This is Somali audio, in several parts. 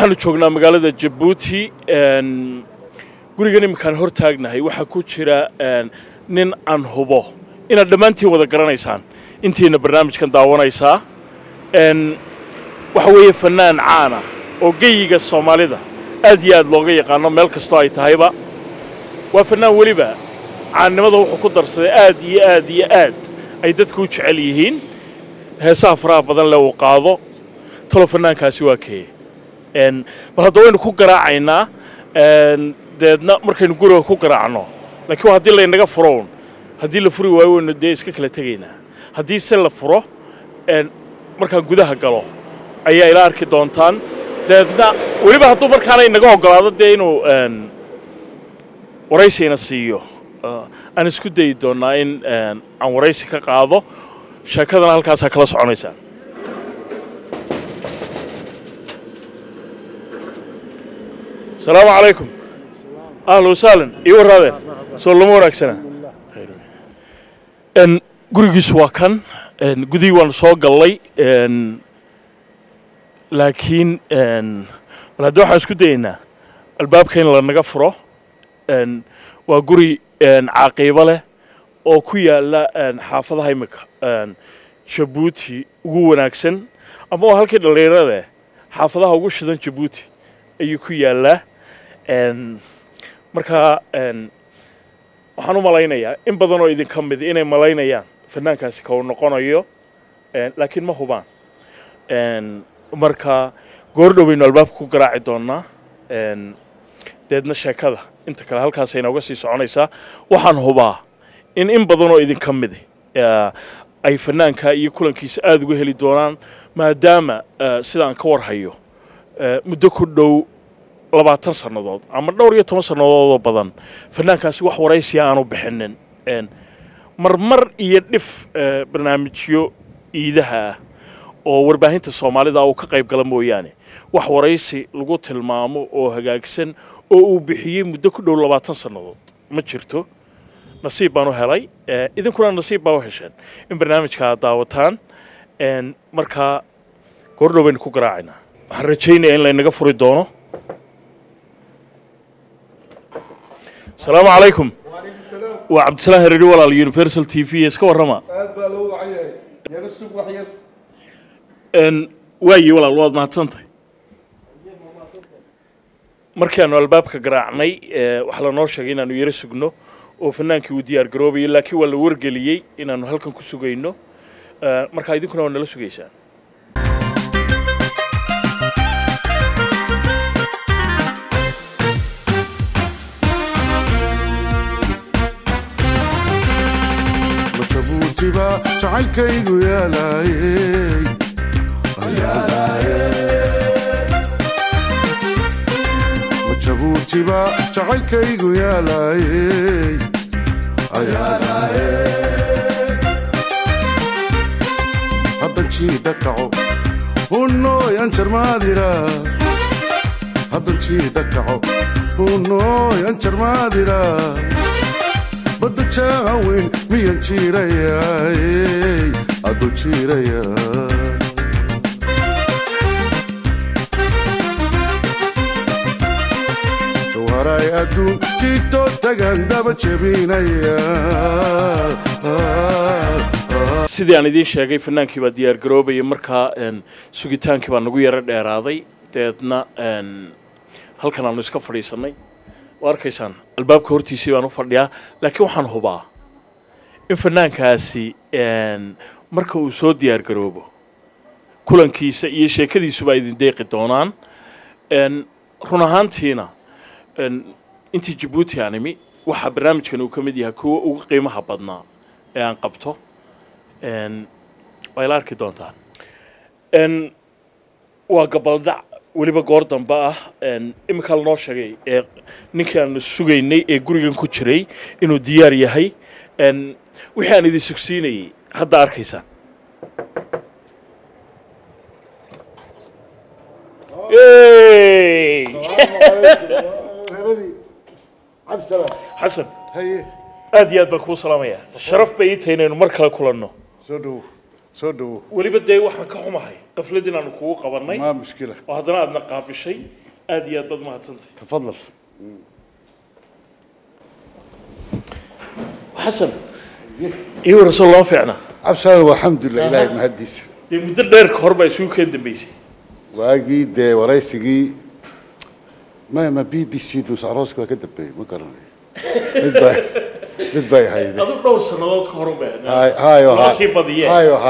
waxaanu joognaa magaalada Djibouti gurigan imkaan hor taagnahay waxa ku jira nin aan hubo inaad dhammaantiin wada garanaysaan intiina barnaamijkan daawanaysaa waxa weeye fanaan caana oo geeyiga Soomaalida aad iyo aad looga yaqaano meel kastoo ay tahayba waa fanaan waliba caannimada wuxuu ku darsaday aad iyo aad ay dadku u jecel yihiin heesaha faraha badan leh uu qaado talo fanaankaasi waa kee bal hadda waynu ku garaacaynaa deedna markaynu guriga ku garaacno laakiin haddii la inaga furo haddii la furi waayo waynu dee iska kala tegaynaa haddii se la furo markaan gudaha galo ayaa ila arki doontaan deedna weliba hadduu markaana inaga ogolaado dee inuu waraysiina siiyo aan isku dayi doonaa in aan waraysi ka qaado sheekadana halkaasaa kala soconaysaa السلام عليكم أهلا وسهلا إيوه هذا سلموا ونكسنا إن قريش واكن إن قدي وان صاق الله إن لكن إن ولا دوحة سكتينا الباب كين لنا قفره إن وقري إن عقيبة له أو كويا لا إن حافظ هاي مك إن Djibouti ونكسن أما هالكده اللي رده حافظها وقش ذن Djibouti ayuu ku yaalaa marka waxaan u malaynayaa in badan oo idin kamid inay malaynayaan fanaankaasi ka noqonayo laakiin ma hubaan marka goordhoweyno albaabka ku garaaci doonaa deedna sheekada inta kale halkaas ay nooga sii soconaysaa waxaan hubaa in badan oo idin kamid ay fanaanka iyo kulankiisa aad uga heli doonaan maadaama sidaan ka warhayo muddo ku dhow 20 sanadood ama dhowr iyo 10 sanadood oo badan fanaankaasi wax waraysi aanu bixinin marmar iyo dhif barnaamijyo iidaha oo warbaahinta Soomaalida oo ka qayb gala mooyaane wax waraysi lagu tilmaamo oo hagaagsan oo uu bixiyay muddo ku dhow 20 sanadood ma jirto nasiib baan u helay idinkuna nasiib baa u hesheen in barnaamijka daawataan marka goordhoweynu ku garaacayna waxaan rajaynayaa in la inaga furi doono السلام عليكم وعبد السلام هريري ولا اليونيفرسال تي في اسكو ورما با لو وعيه يا سوق وحير واي ولا الواد ما تصنتي markaanu albaabka garaacnay waxa la noo sheegay inaanu yara sugno oo fanaankii uu diyaar garoobay laakiin waa la wargeliyay inaanu halkan ku sugayno marka idinkuna waa nala sugaysaan Djibouti jacaylkaygu yaalaayay Djibouti jacaylkaygu yaalaayay haddan jiida kaco hunooyan jarmaadira haddan jiida kaco hunooyan jarmaadira بدو جاوين مين جيريا أدو جيريا جوهراي أدو جيتو تغان دابا جبينيا sidii aan idin sheegay fanaankii baa diyaar garoobay markaa sugitaankii baa nagu yara dheeraaday deedna halkan aanu iska fadhiisanay واركيسان الباب كورتيسي وانو فرديا لكن waxaan hubaa in fanaankaasi marka uu soo diyaar garoobo kulankiisa iyo sheekadiisu baa idin deeqi doonaan run ahaantiina intii Djibouti animi waxa barnaamijkan uu kamid yahay kuwa ugu qiimaha badnaa ee aan qabto way la arki doontaan waa gabaldac waliba goor dambe ah imika noo sheegay ninkii aan sugaynay ee gurigan ku jiray inuu diyaar yahay wixii aan idin sugsiinayay hadda arkaysaan حسن aad iyo aad baan kuu salaamayaa sharaf bay ii tahay inaynu mar kale kulanno سودو weliba dee waxaan ka xumahay qafladin aanu kugu qabanay ما مشكلة oo haddana aadna qaabishay aad iyo aad baad mahadsantahay تفضل xasan iyo rasuul الله fiicna عبسان والحمد لله إلهي مهديس dee muddo dheer ka hor baa isugu keen dambeysay واجي ده ورئيسي ما بي بي سي دوس عروسك كده بي ما قررني بدبي هاي adu dhowr sanadood ka hor u baahnaa هاي sii badiyeen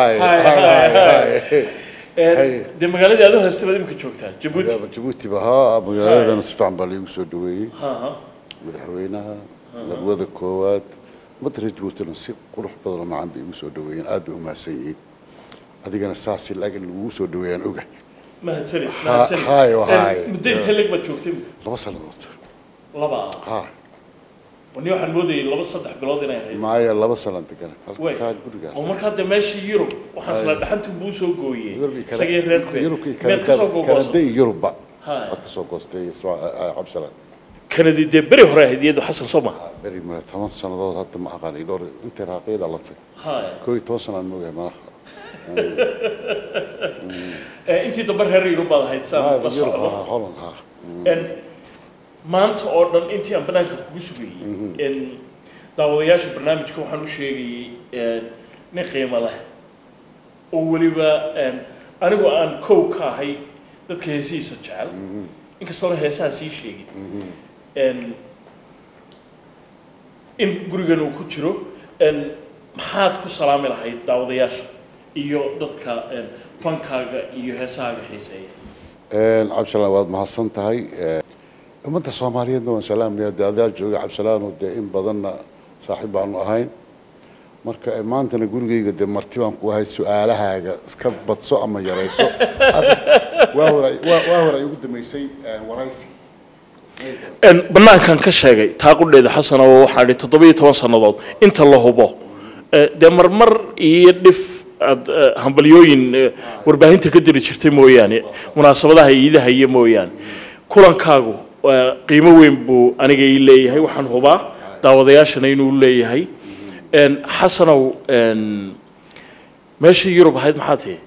هاي dee magaaladii aad u haystay baad imika joogtaa Djibouti جيبوتي بها مقالة أنا صفعا بالي وسودوي ها مدحوينها مدوذ الكوات مدري جيبوتي نصيب قروح بدل ما عم بيوسودوين آد وما سيء هذيك أنا ساسي لكن الوسودوين أوجه mahadsanid هاي وهاي muddo intee leeg baad joogtay لبص الوقت laba ها wani waxaan moodayay 2-3 bilood inay ahayd معايا لبص أنت كان way كان برجع oo markaa de meeshii Yurub waxaan isla dhaxantu buu soo gooyay isagii يوروب reerkooda كان دي يوروب بقى هاي أكسو قصتي اسمع عبد السلام kanadi dee beri hore ahayd iyadu xasan soo maaha بري من 8 سنوات هذا ما أقاني دور أنت راقيل الله تي hay كوي توصل عن موجه ما intii dambe reer Yurub baad ahayd saan la يوروب socdo هولن ها maanta oo dhan intii aan banaanka kugu sugayay daawadayaasha barnaamijka waxaan u sheegayay nin qiimo leh oo weliba anigu aan kow ka ahay dadka heesihiisa jecel inkastoo heesaha sii sheegin in gurigan uu ku jiro maxaad ku salaami lahayd daawadayaasha iyo dadka fankaaga iyo heesahaaga xiiseeya عبد السلام واد محسن تهاي ummadda Soomaaliyeedna waan salaamaya daadaal jooga Cabsalaan oo in badanna saaxiib aan ahayn marka maantana gurigeyga de marti baan ku ahay su'aalahaaga iska badso ama yareyso waa hore ugu dameysay waraysi banaankan ka sheegay taaqudheeda xasan oo waxa dhigay 17 sanadood inta la hubo de marmar iyo dhif hambalyooyin warbaahinta ka diri jirtay mooyaane munaasabadaha iidaha iyo mooyaane kulankaagu qiimo weyn buu aniga ii leeyahay waxaan hubaa daawadayaashana inuu leeyahay xasanow meeshii Yurub ahayd maxaa tahay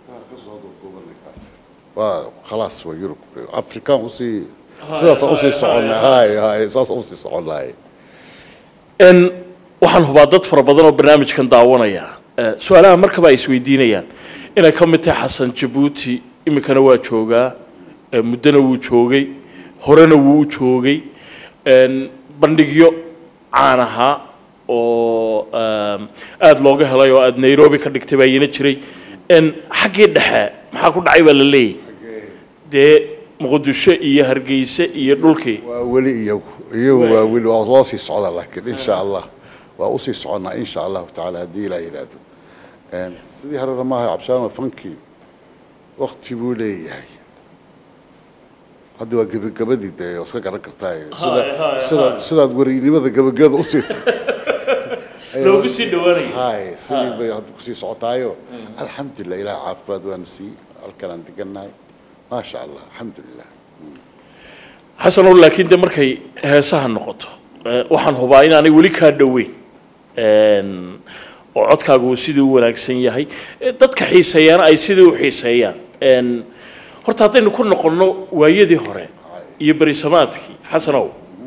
waa خلاص waa Yurub Afrika usii sidaas usii soconaa hay sidaas usii soconaa waxaan hubaa dad fara badan oo barnaamijkan daawanaya su'aalaha markaba ay isweydiinayaan inay ka mid tahay xasan Djibouti imikana waa joogaa muddana wuu joogay horena wuu joogay bandhigyo caan ahaa oo aad looga helay oo aad Nairobi ka dhigtay baa yina jiray xaggii dhexe maxaa ku dhacay baa la leeyahay dee Muqdisho iyo Hargeysa iyo dhulkii waa wali iyo waa wali waa sii socda laakiin insha Allah waa usii socona insha Allah ta'ala hadii la yiraahdo sidii hore ma aha Cabshaan fanki waqti buu leeyahay هذا واجب كبدي ده وسكك على كرتاي سداد ورينimada gabagada u siitay loo gisi dhawaanay هاي sidii bay hadda ku sii socotaayo alxamdulillah ilaa caafimaad waan sii alkalan diganaay ma sha Allah alxamdulillah xasan laakiin de markay heesaha noqoto waxaan hubaa in aanay wali ka dhaweyn oo codkaagu sidii u wanaagsan yahay dadka xiiseeyaan ay sidii u xiiseeyaan horta haddaynu ku noqonno waayadii hore iyo berisamaadkii xasanow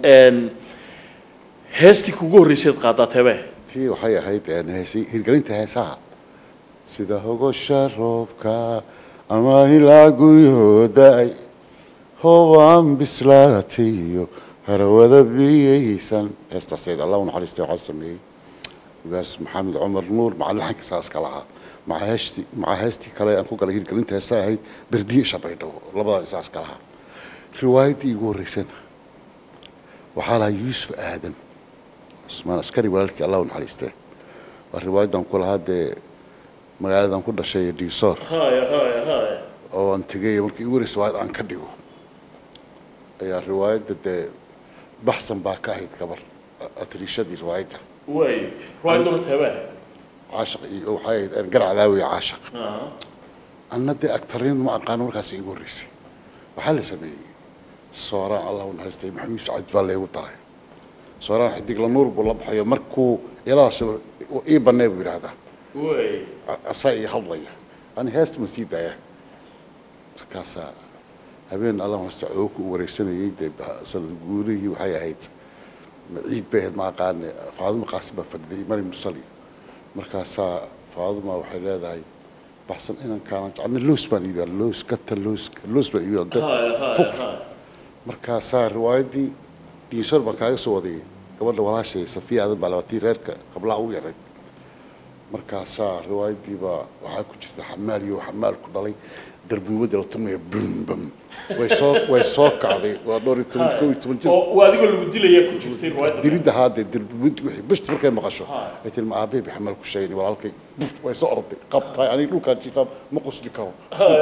heestii kugu horreysay qaadateebe tii waxay ahayd hirgelinta heesaha sida hogosha roobka ama ilaaguyooday howaan bislaatiyo harawada biyaysan heestaasayda allah u naxariistay waxaa sameeyey ugaas maxamed cumar nuur macalixanka saas ka lahaa مع هستي كلا أنكو قال هير كلنت هسا هيد بردي شبيدو لبضا إساس كلها روايتي يقول رسنا وحالها يوسف آدم اسمه عسكري ولك الله ونحرسته والرواية دام كل هذا مقالة دام كل شيء دي صار هاي أو أنت جاي ممكن يقول رواية عن كديو هي الرواية ده بحثا باكاهيد كبر أتريشة دي روايتها وين رواية دولة تبعها عاشق وحيد قرع ذاوي عاشق أنا دي أكترين ما قانون كاسي يقول ريسي وحل سمي صوران الله ونحرستي محمد سعد بالله وطري صوران حديك لنور بالله بحيو مركو يلا شبر إيه بني بير هذا way asaa ii hadlaya ani heesta ma sii daaya markaasaa habeen allah hasta xoog u wareysanayay dee sanad guurihii waxay ahayd ciid bay ahayd ma aqaane faaduma qaasim baa fadhiday mari mursali markaasaa faaduma waxay leedahay baxsan inaan kaanan jeclna loos baan iibiyaa loos kata loos baan iibiyaa fuqr markaasaa riwaayadii diinsor baan kaaga soo waday gabadha walaashay safiya aadan baa labatii reerka qablaha u yaray markaasaa riwaayadii baa waxaa ku jirta xamaal iyo xamaal ku dhalay darbuubada la tumaya bum bum way soo kacday waa dhowr iyo toban kow iyo toban jir oo adigoo lagu dilaya ku jirtay riwaayadda dilidda haadee darbuubada wixii bishta markay maqasho ay tiri ma aabbe bi xamaal ku sheegay walaalkay way soo orday qabtay aniga dhulkaan jiifaa ma qosli karo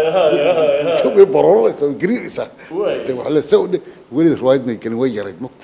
way barooraysaa way gariiraysaa waxa la soo weli riwaayad may gelin way yarayd mugta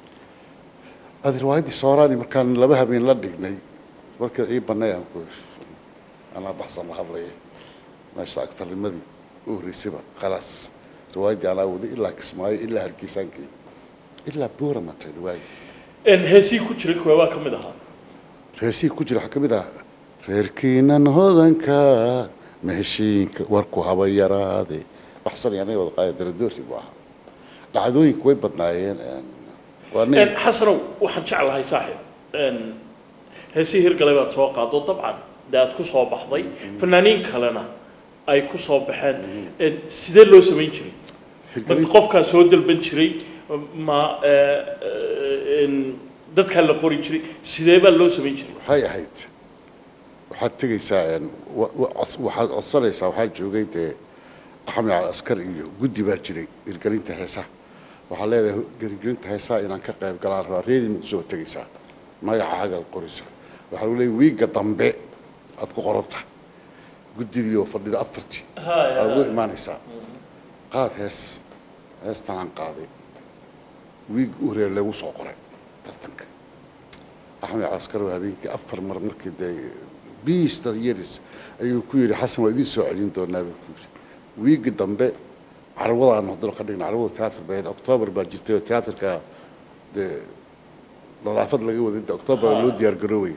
هذه الواحد صوراني مكان لبها بين لدقني بركة إيه بنايا أنا بحصل هذا ماشي أكثر المدي أوري سبا خلاص روايدي أنا أودي إلا كسماي إلا هالكيسانكي إلا بورا ما تلواي إن هسي كتير كوا كم ده هسي كتير حكم ده ريركينا نهضنكا ماشي وركو هوا يرادي بحصل يعني وضعي دردور يبغى لعدوي كوي بطناين إن حسنوا وحن شعل هاي صاحب إن هسي هرقلبات سواقات طبعا ده تكسر بحضي فنانين كلنا أي كسر بحن إن سيد لو سمين شري بتقف كسود البنشري ما إن ده كان لقوري شري سيد لو سمين شري هاي هيد وحتى يساعد وحد أصلا يساعد حاجة جوجيت أحمل على العسكري جدي بجري هرقلين تحسه waxaa leedahay garigelinta heesaa inaan ka qayb galaan rabaa reedi muqdisho tagaysaa magaca xagga qoraysa waxaa lagu leeyahay wiiga dambe aad ku qoranta guddiga oo fadhida afartii aad u imaanaysaa qaad heestan aan qaaday wiig u horeeyay lagu soo qoray tartanka axmed askari habeenkii afar mar markii day biista yeeris ayuu ku yiri xasan waa idin soo celin doonaa wiiga dambe عروضة أنا هضر خلينا عروض تياتر بعد أكتوبر بجتة تياتر كا ده نظافة لقوا ضد أكتوبر لود يرجروي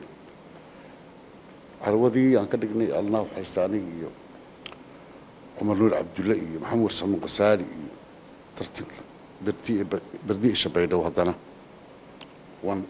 عروضي أنا كدقني الله حساني عمر نور عبد الله محمد سلمان قساري ترتك بردي شبيده وهذانا وان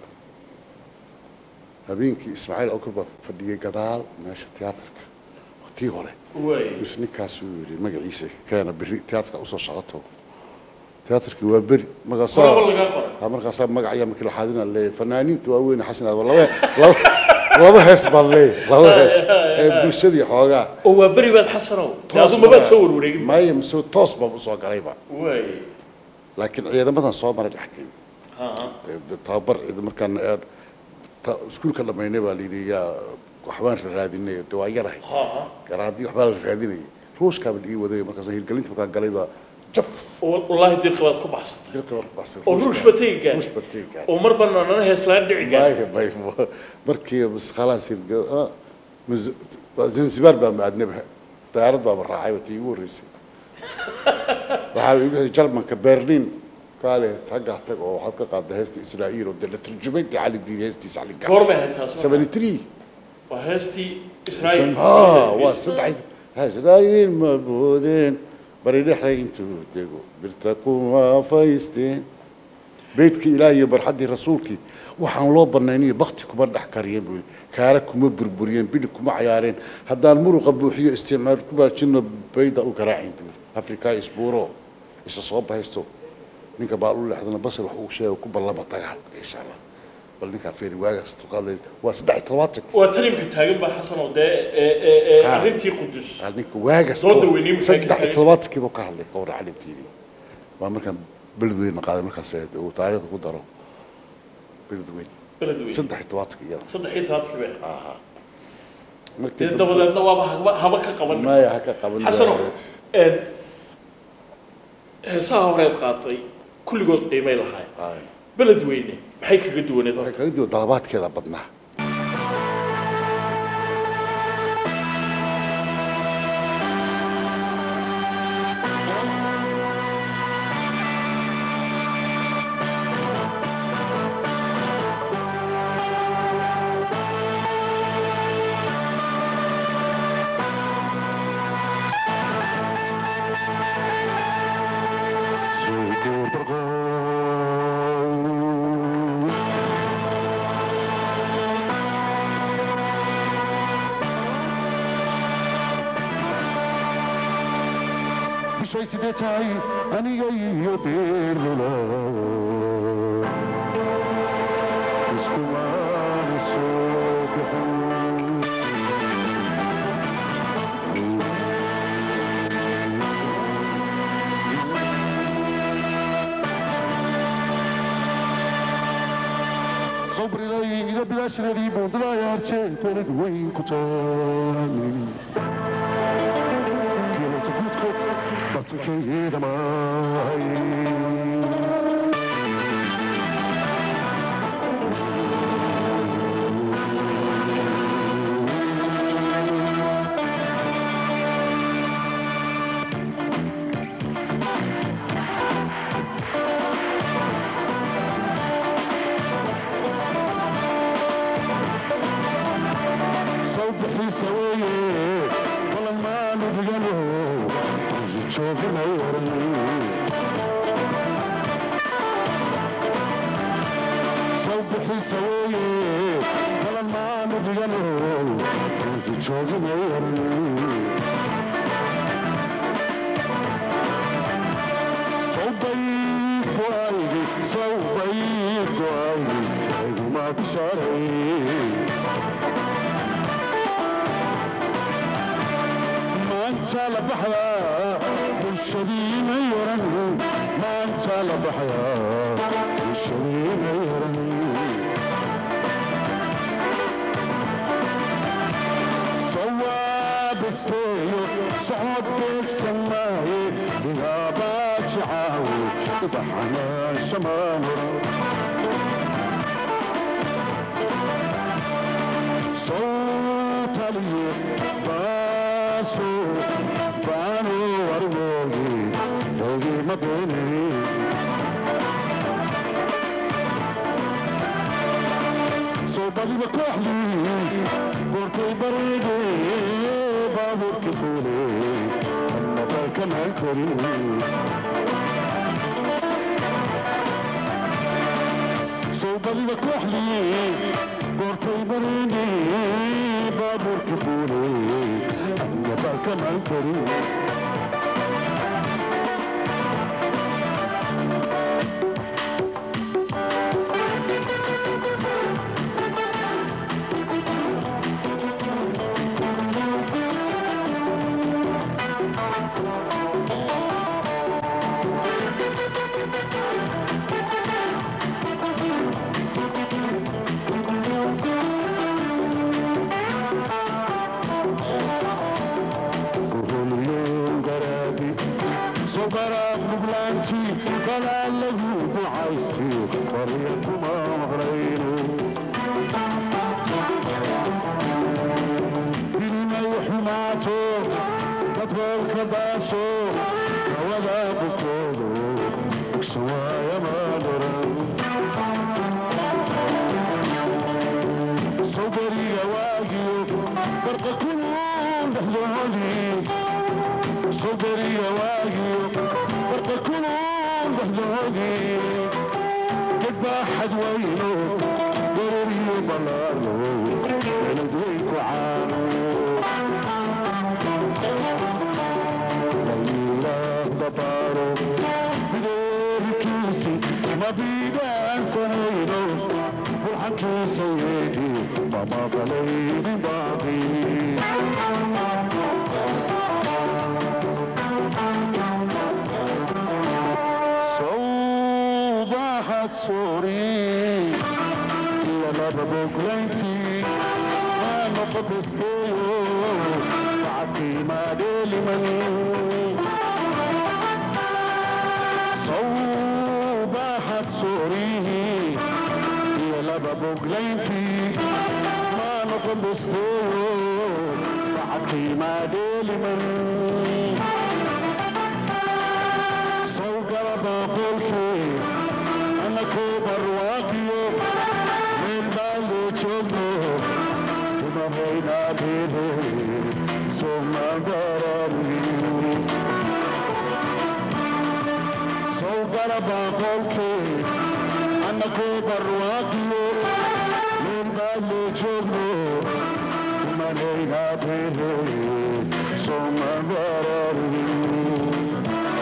هبينك إسماعيل أكبر فدي جدال ماشي تياتر tii hore is ninkaas uu yiri magaciisa kaana bari teatrka u soo socoto teatrkii waa bari markaas magaciisa markii la xadina leey fanaaniintu waa weyn xasan laba hees baan leey laba hees ee bulshadii xoogaa oo waa bari baad xasanow taadu ma baad soo warwareegin maayam soo toos baan u soo galayba laakiin ciidamadan soo maray dhaxkin tabar markaan iskuulka dhamaynay baa liidiyaa waxbaan raadinay dawaayarahay garaadii waxbaa la raadinay ruushka bal ii waday markaas hirgelinta markaan galay baa jaf wallahi dirqaad ku baxsatay oo ruush batayga oo mar banana heeslaan dhiciga bay markii bas khalaas zanzibar baa maadnaba taarad baa raacay watii ugu horeysay waxaa igu Jarmanka Berlin kaale taga tag oo waxaad ka qaaday heesta Israa'iil oo la turjumay cali diin heestiisa cali gaar goorma heestaas 73 وهستي إسرائيل وصدعي إسرائيل مبودين بريد حين توديكو برتكم وفايستين بيتك إلهي برحدي رسولك وحن الله برنانية بختكم بدح كاريين بيقول كاركم بربريين بينكم عيارين هذا المرو قبوحية استعماركم باشنو بيضا وكراعين بيقول أفريقيا إسبورو إسا صوب هايستو نيكا بقولوا لحظنا بصر وحقوق شيء وكبر الله بطيال إن شاء الله بلنك في رواية استقال وصدع طلاتك وتريم كتاجم بحسن وده رنتي قدس عليك واجس صدع طلاتك بقى عليك ورا على تيري وأمريكا بلدوين مقادة أمريكا سيد وتاريخ قدره بلدوين صدع طلاتك يلا صدع طلاتك بقى ده بدل النواب هبك قبل ما يحكي قبل حسن صار قاطي كل جزء قيمة لهاي بلد وينه maxay kaga duwaneed waxay kaga duwan dalabaadkeeda badnaa bishay sidee tahay aniga iyo beerlula iskumaana soo bixin صبري إذا بلاش ندي بوندلا يا رجال بلد وين كتاني كيلو تقول بس كيدا ماي صبحي سويه والله ما نبغله شوف نورني صبحي سويه والله ما نبغله شوف نورني صوبيك وايدي صوبيك وايدي ما بشاري انت لبحيا والشذي ميرني ما انت لبحيا والشذي ميرني صواب استيو صعودك سماي بغابات شعاوي ضحنا شمامر صوت لي باسو بانو ورموغي دوغي مبيني صوبالي بكوحلي بورتي بريدي بابور كفولي أما باكا مالكوري صوبالي بكوحلي بورتي بريدي بابور كفولي أما باكا مالكوري صبرا ببلانتي بلا لغو بعايستي فريقكما مغرينو بلما يحماتو تطول كداسو ولا بكودو بكسوايا مادران صبري واقيو برق كلون بهلولي صبري واقيو برق كلون بهلولي قد باحد وينو ضروري بلارو بلد ويكو عانو ليلة بطارو بدور كيسي ما بيبان سنينو والحكي سيدي بابا بلي من باقي صوباحت سوري يلا ببوكلنتي ما نقبستيو بعدي ما ديلي مني صوباحت سوري يلا ببوكلنتي ما نقبستيو بعدي ما ديلي مني بقولكي أنا كبر واقيو من بالو تشوفنو وما بينا بيدي ثم ضرري صوغر بقولكي أنا كبر واقيو من بالو تشوفنو وما بينا بيدي ثم ضرري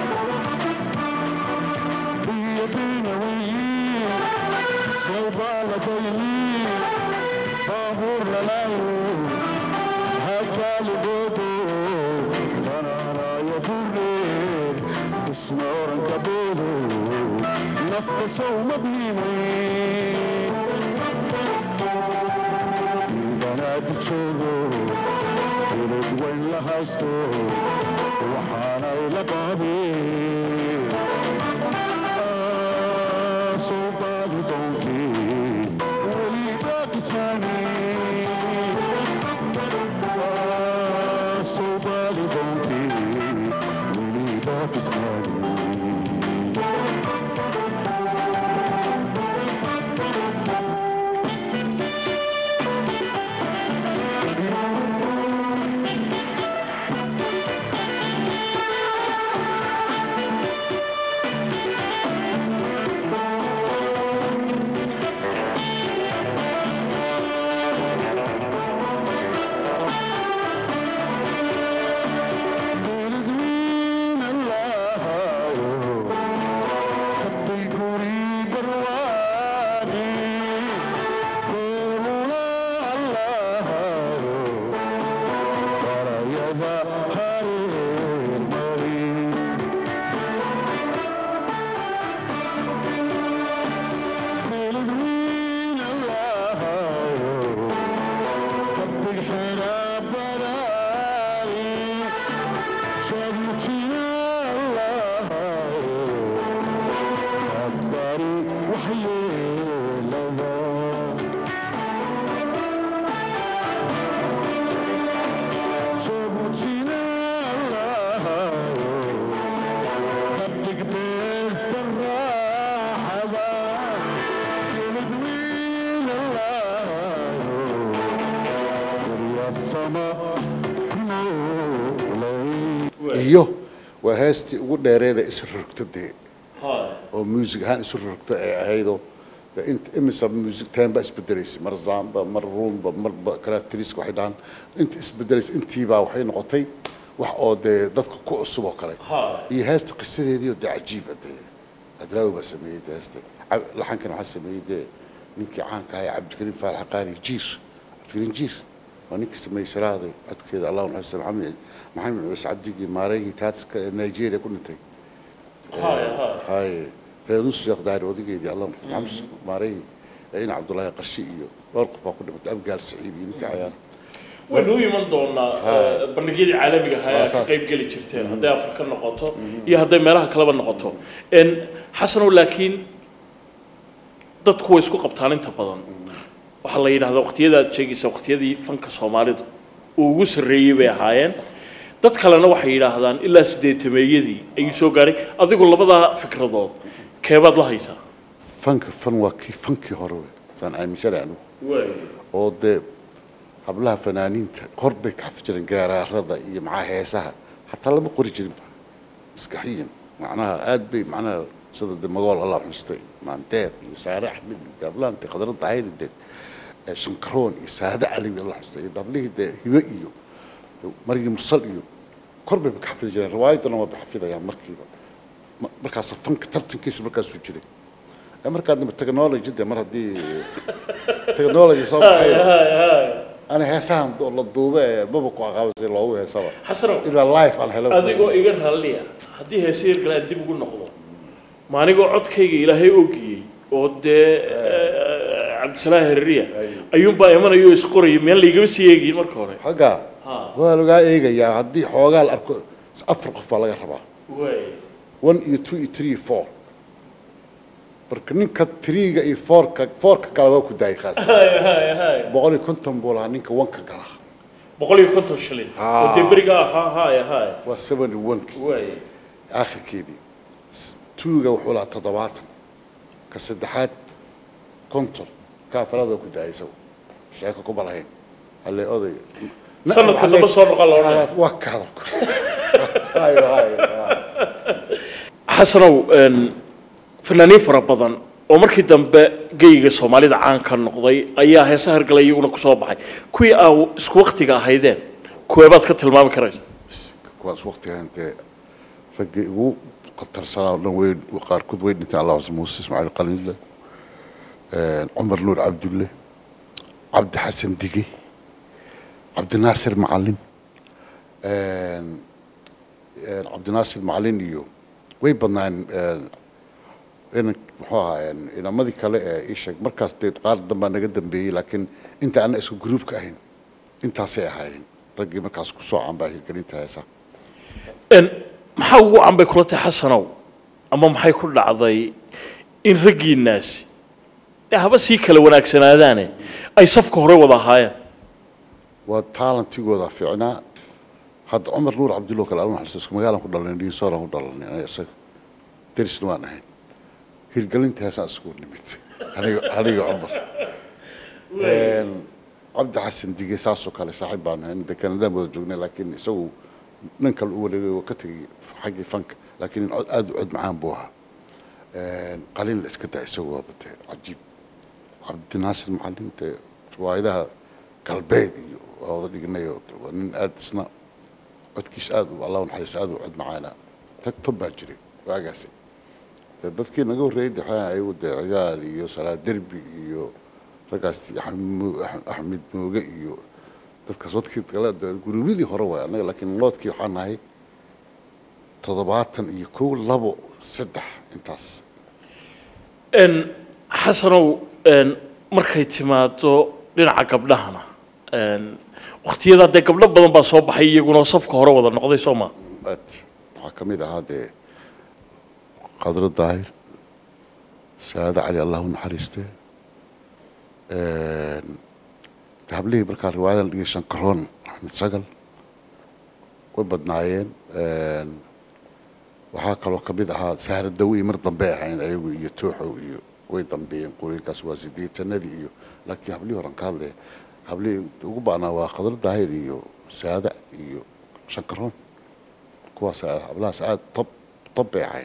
iyo waa heestii ugu dheereeda isrogta dee oo music ahaan isrogta ay ahaydo inta imisa music time ba isbedelaysay mar zamba mar rumba mar characteristics waxay dhahan inta isbedelaysay intiiba waxay noqotay wax oo dee dadka ku cusub oo kale iyo heesta qisadeedii oo cajiib ah dee adraawi ba sameeyay heesta laxankan waxa sameeyay dee ninkii caanka ah Cabdikariim Faarax Qaani Cabdikariim Jiir ونيك سمي سرادي أتكيد الله ونحسن محمد بس عبدي ماريه تاتر نيجيريا كنتي هاي في نص يقدر ودي كيدي الله محمد ماريه أين عبد الله قشيء ورقة كنا متأبقى السعيد يمكن عيان ونو يمن دونا برنامج عالمي هاي قيب قلي شرتين هذا أفريقيا النقطة هذا مالها كلام النقطة إن حسن ولكن ضدكوا يسكو قبطان انت بدن waxa la yiraahdaa waqtiyada aad sheegaysa waqtiyadii fanka Soomaalidu uu ugu sareeyay bay ahaayeen dad kalena waxay yiraahdaan ilaa 80meeyadii ay soo gaaray adigu labada fikradood keebad la haysaa fan waa kii fankii hore san ay misalaanu oo de hablaha fanaaniinta qorbay ka xafjiran gaaraarada iyo macaa heesaha hatta lama qori jirin maskaxiyan macnaha aad bay macnaha sida magaal Allah xustay maanteeb iyo saare axmed dablaan taqdarad taayid شنكرون يساعد علي الله حسين يضبليه ده هواء مريم مرسل قرب بحفظ جرا رواية أنا ما بحفظها يعني مركبة مركز فنك ترتن كيس مركز سجلي مركز عندنا التكنولوجيا جدا مرة دي تكنولوجيا صعب أنا هسام دول الضوبة ما بقوا عاوز اللي هو هسام حسروا إلى اللايف على هلا أديكوا إيجار هالليا هدي هسير قلنا دي بقول نخضه ما نيجوا عد كي إلى هي أوكي ود عبد السلام الريا أيوم بقى يمنا يوسف قري من اللي يجيب سيجي مركوري حاجة قالوا جاي إيه يا هدي حوجال أفرق في بالله ربع 1 2 3 4 بركنين كتريجا إيه 4 كقلبه كداي خاص هاي بقولي كنتم بولانين كوان كقلا بقولي كنتم شلين وتبرجع هاي وسبني وانك آخر كذي توجا وحولا تضباط كسدحات كنتم كافرادو كداي سو شاكو كبرهين اللي أضي سنة كنت بصور قال وكهذاك هاي حسنوا فنانين فربضان ومركي دنبا جيجا سوماليدا عان كان نقضي أيها هيسا هرقلا يقولنا كسواب بحي كوي أو اسكو وقتيقا هايدين كوي بات كتلمامي كرايس كواس وقتيقا انت رجيقو قطر صلاة وين وقار كود وين نتاع الله عز موسى اسماعيل القليل عمر نور عبد الله عبد حسن ديجي عبد الناصر معلم عبد الناصر معلم iyo way badnaan in muxuu ahaa inamadii kale ee sheeg markaas deed qaar dambe naga dambeeyay laakiin inta aan isku group ka ahayn intaasay ahaayeen ragii markaas ku soo canbaa hirgelinta heesa maxaa ugu canbay kula tahay xasanow ama maxay ku dhacday in raggiinaasi haba sii kala wanaagsanaadaane ay safka hore wada ahaayeen waa talentigooda fiicnaa hadda Umar Nuur Cabdulla kala alma xasuus magaalan ku dhalanay Diisoora ku dhalanay isaga tirisna waan ahayn hirgelinta heesa isku nimid aniga Umar عبد حسن ديجي ساسو كله صاحب بانه إن ده كان ده موجودنا لكن يسوي ننقل أول وقتي حاجة فنك لكن أقعد معاهم بوها قليل كده يسوي بته عجيب عبد الناصر المعلم ده وايدها كالبيدي وهذا اللي قلنا يو ونن أدسنا أتكيس أدو والله ونحرس أدو عد معانا تكتب أجري وأجاسي تذكر نقول ريد حياة أيود عيالي يو صلاة دربي يو رجعت أحمد موجي تذكرت كده جروبي دي هروة أنا لكن الله كي حنا هي تضبعات يكون لبو سدح انتاس إن حسنوا إن مركيت ما تو لنا قبلهنا إن واختيار ده قبل بدن بصوب حي يكونوا صفق هروة ده نقضي سوما حكمي ده هذا قدر الظاهر سعد علي الله نحرسته تهبليه بركة الرواية اللي شنكرون نتسجل وبدنايين وحاك لو كبيدها سهر الدوي مرضن بيها يعني أيوة يتوحوا ويضنبين قولي كاس وازدي تنادي لكن هبليه رنكال لي هبليه وقبعنا وقدر الظاهر سعادة شنكرون كوا سعادة هبلها سعادة طب يعني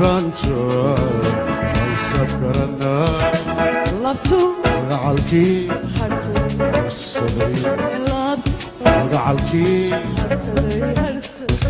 rancho ay sakarana labtu magacalki harsaday saday labtu magacalki harsaday harsaday